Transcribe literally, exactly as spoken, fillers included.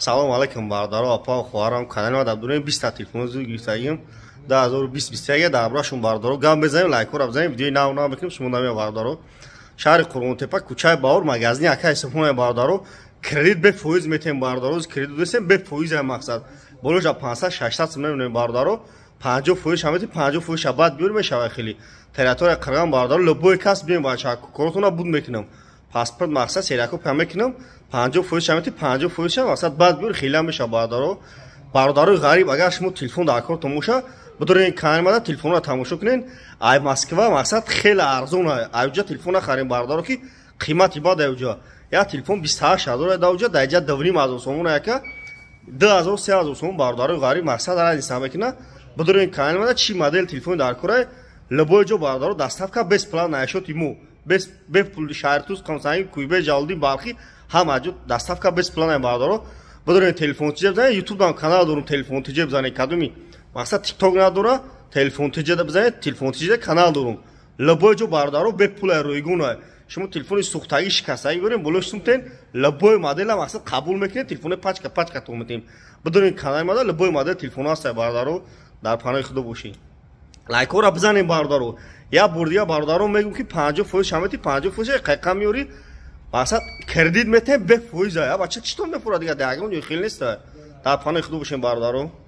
Салом алейкум бародаро, апа, хоҳарам, канали ма дар дураи бист телефон зуд гирифтагим две тысячи двадцать бист як дарбарашон бародаро гам безанем, лайкора бизанем, видеои нав нав мекунем, шумо намея бародаро. Шаҳри Қурғонтепа, кӯчаи Баҳор, магазини ака ҳисобхонаи бародаро, кредит бе фоиз метем бародаро, кредит дестем бе фоиз ҳам мақсад. Болоша пансад шашсад сум намеем бародаро, панҷоҳ фоиз шамети панҷоҳ фоиз шабат бюр мешава хели. Территория Қырған бародаро, любой кас бием бача, коротона буд мекунам. Паспорт мақсад сериако пам мекунам, панҷоҳ фоиз шамети панҷоҳ фоиз шам мақсад бад бюр хела меша бародаро. Бародарои ғариб, агар шумо телефон дар кор тамоша, бидорен канали ма телефонро тамошо кунен. Ай Москва мақсад хела арзон ай. Айҷа телефон харем бародаро ки қимати бад айҷа. Я телефон бист и ҳашт ҳазор айҷа, дайҷа даврим ҳазор сомон яка. ду ҳазор се ҳазор сомон бародарои ғариб мақсад ара ниса мекуна. Бидорен канали ма чи модель телефони дар кор любой ҷо бародаро доставка без план наишоти мо. Без бе пули шаҳртуз қамсанги кӯйбе ҷалди бархи ҳама ҷо доставка без план бародаро. Бидорен телефон тиҷа бизанед, YouTube дам канал дорум, телефон тиҷа бизанед кадоми. Мақсад TikTok надора, телефон тиҷа бизанед, телефон тиҷа канал дорум. Любой ҷо бародаро бе пули рӯйгона. Шумо телефони сухтагӣ шикастагӣ гирем, болош сумтен, любой модель мақсад қабул мекунед, телефони пачка пачка то метем. Бидорен канали ма любой модель телефон аст бародаро, дар панои худо бошед. Лайкора бизанем бародаро. Я бурдия бародаро мегум ки панҷоҳ фоиз шамети панҷоҳ фоиз қайқа меёри. Мақсад кредит метем бе фоиз ая. Бача чӣ то мефура дига дагон ё хел нест. Дар панои худо бошем бародаро.